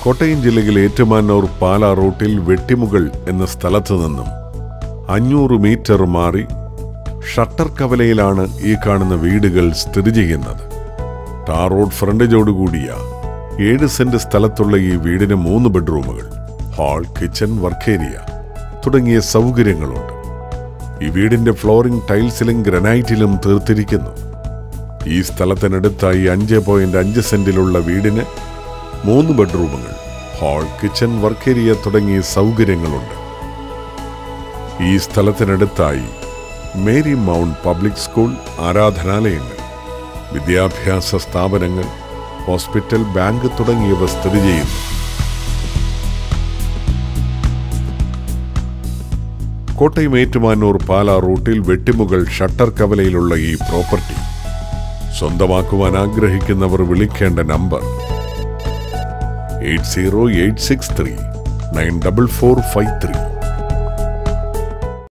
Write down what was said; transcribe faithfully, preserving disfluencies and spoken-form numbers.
കോട്ടയം ജില്ലയിൽ ഏറ്റുമാനൂർ പാലാ റൂട്ടിൽ വെട്ടിമുകൾ എന്ന സ്ഥലത്തു നിന്നും അഞ്ഞൂറ് മീറ്റർ മാറി ഷട്ടർ കവലയിലാണ് ഈ കാണുന്ന വീടുകൾ സ്ഥിതി ചെയ്യുന്നത്. ടാർ റോഡ് ഫ്രണ്ടേജോടുകൂടിയ ഏഴ് സെന്റ് സ്ഥലത്തുള്ള ഈ വീടിന് മൂന്ന് ബെഡ്റൂമുകൾ, ഹാൾ, കിച്ചൺ, വർക്കേരിയ തുടങ്ങിയ സൗകര്യങ്ങളുണ്ട്. ഈ വീടിന്റെ ഫ്ലോറിംഗ് ടൈൽസിലും ഗ്രാനൈറ്റിലും തീർത്തിരിക്കുന്നു. ഈ സ്ഥലത്തിനടുത്തായി അഞ്ച് പോയിന്റ് അഞ്ച് സെന്റിലുള്ള വീടിന് മൂന്ന് ബെഡ്റൂമുകൾ, ഹാൾ, കിച്ചൺ, വർക്കേരിയ തുടങ്ങിയ സൗകര്യങ്ങളുണ്ട്. ഈ സ്ഥലത്തിനടുത്തായി മേരി മൗണ്ട് പബ്ലിക് സ്കൂൾ, ആരാധനാലയങ്ങൾ, വിദ്യാഭ്യാസ സ്ഥാപനങ്ങൾ, ഹോസ്പിറ്റൽ, ബാങ്ക് തുടങ്ങിയവ സ്ഥിതി ചെയ്യുന്നു. കോട്ടയം ഏറ്റുമാനൂർ പാലാ റൂട്ടിൽ വെട്ടിമുകൾ ഷട്ടർ കവലയിലുള്ള ഈ പ്രോപ്പർട്ടി സ്വന്തമാക്കുവാൻ ആഗ്രഹിക്കുന്നവർ വിളിക്കേണ്ട number eight zero eight six three nine double four five three.